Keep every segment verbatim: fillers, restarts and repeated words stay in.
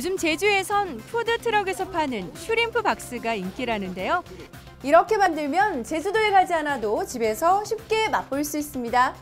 요즘 제주에선 푸드트럭에서 파는 슈림프 박스가 인기라는데요. 이렇게 만들면 제주도에 가지 않아도 집에서 쉽게 맛볼 수 있습니다.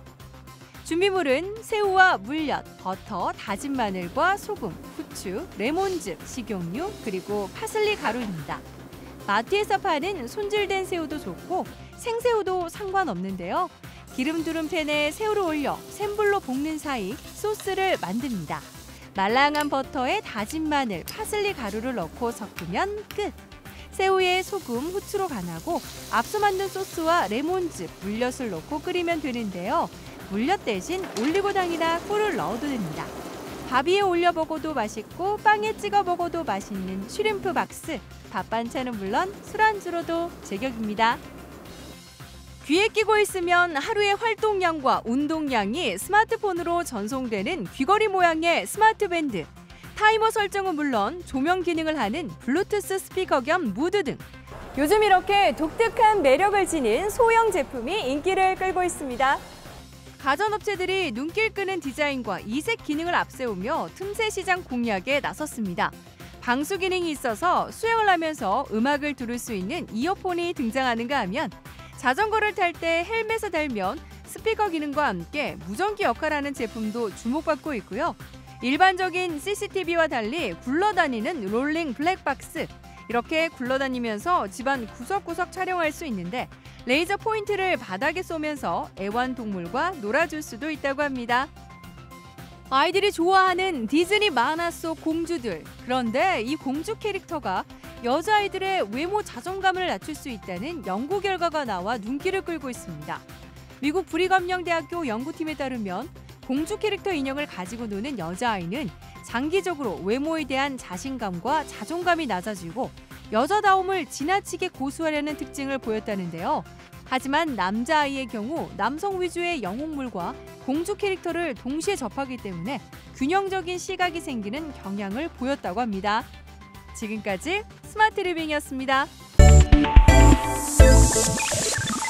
준비물은 새우와 물엿, 버터, 다진 마늘과 소금, 후추, 레몬즙, 식용유, 그리고 파슬리 가루입니다. 마트에서 파는 손질된 새우도 좋고 생새우도 상관없는데요. 기름 두른 팬에 새우를 올려 센 불로 볶는 사이 소스를 만듭니다. 말랑한 버터에 다진 마늘, 파슬리 가루를 넣고 섞으면 끝! 새우에 소금, 후추로 간하고 앞서 만든 소스와 레몬즙, 물엿을 넣고 끓이면 되는데요. 물엿 대신 올리고당이나 꿀을 넣어도 됩니다. 밥 위에 올려 먹어도 맛있고 빵에 찍어 먹어도 맛있는 슈림프 박스. 밥 반찬은 물론 술안주로도 제격입니다. 귀에 끼고 있으면 하루의 활동량과 운동량이 스마트폰으로 전송되는 귀걸이 모양의 스마트 밴드. 타이머 설정은 물론 조명 기능을 하는 블루투스 스피커 겸 무드 등 요즘 이렇게 독특한 매력을 지닌 소형 제품이 인기를 끌고 있습니다. 가전업체들이 눈길 끄는 디자인과 이색 기능을 앞세우며 틈새 시장 공략에 나섰습니다. 방수 기능이 있어서 수영을 하면서 음악을 들을 수 있는 이어폰이 등장하는가 하면 자전거를 탈 때 헬멧에 달면 스피커 기능과 함께 무전기 역할하는 제품도 주목받고 있고요. 일반적인 씨씨티비와 달리 굴러다니는 롤링 블랙박스. 이렇게 굴러다니면서 집안 구석구석 촬영할 수 있는데 레이저 포인트를 바닥에 쏘면서 애완동물과 놀아줄 수도 있다고 합니다. 아이들이 좋아하는 디즈니 만화 속 공주들. 그런데 이 공주 캐릭터가 여자아이들의 외모 자존감을 낮출 수 있다는 연구 결과가 나와 눈길을 끌고 있습니다. 미국 브리검영대학교 연구팀에 따르면 공주 캐릭터 인형을 가지고 노는 여자아이는 장기적으로 외모에 대한 자신감과 자존감이 낮아지고 여자다움을 지나치게 고수하려는 특징을 보였다는데요. 하지만 남자아이의 경우 남성 위주의 영웅물과 공주 캐릭터를 동시에 접하기 때문에 균형적인 시각이 생기는 경향을 보였다고 합니다. 지금까지 스마트 리빙이었습니다.